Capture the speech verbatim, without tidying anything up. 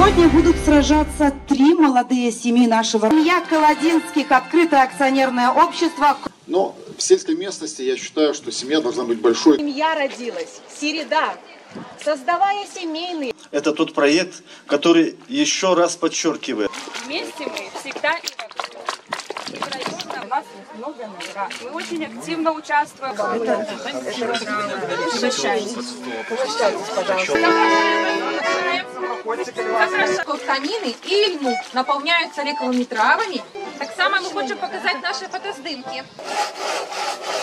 Сегодня будут сражаться три молодые семьи нашего. Семья Колодинских, открытое акционерное общество. Но в сельской местности я считаю, что семья должна быть большой. Семья родилась, Середа, создавая семейный. Это тот проект, который еще раз подчеркивает. Вместе мы всегда и во всем. У нас есть много наград. Мы очень активно участвуем. Угощайтесь, пожалуйста. Тканины і льну наповняються рековими травами. Так само ми хочемо показати наші фотоздимки.